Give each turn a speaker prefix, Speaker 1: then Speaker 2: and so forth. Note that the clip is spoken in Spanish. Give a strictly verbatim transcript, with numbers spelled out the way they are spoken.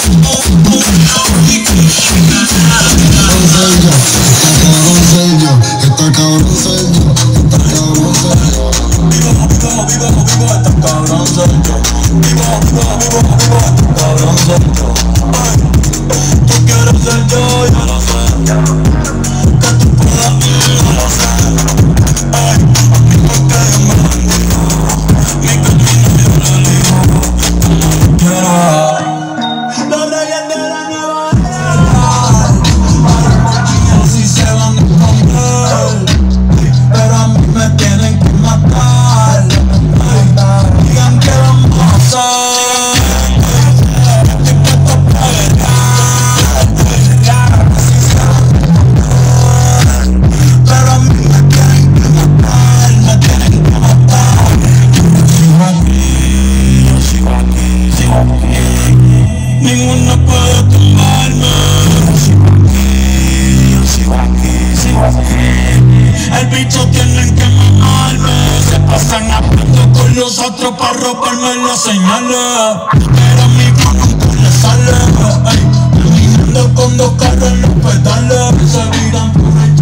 Speaker 1: Está cabrón soy yo, está cabrón soy yo.
Speaker 2: Vivo, vivo, vivo, vivo, está cabrón soy yo. Vivo, vivo, vivo, vivo, está cabrón soy yo. Ay, tú quieres ser yo, yo lo sé. Que tú puedas ir, yo lo sé. Ay, a mí porque yo me bendigo. Mi camino yo lo elijo. Como tú quieras. Los reyes de la nueva era. Ay, así se van a esconder. Pero a mí me tienen que matar. Ay, digan que vamos a hacer. Estoy puesto para guerrear. Así se van a esconder. Pero a mí me tienen que matar. Me tienen que matar. Sigo aquí, yo sigo aquí, sigo aquí. Ninguno puede tumbarme. Yo sigo aquí, yo sigo aquí, sigo aquí. El bicho tienen que mamarme. Se pasan hablando con los otros para romperme las señales. Pero a mi nunca le sale. Ey, caminando con dos carros en los pedales. Se viran por el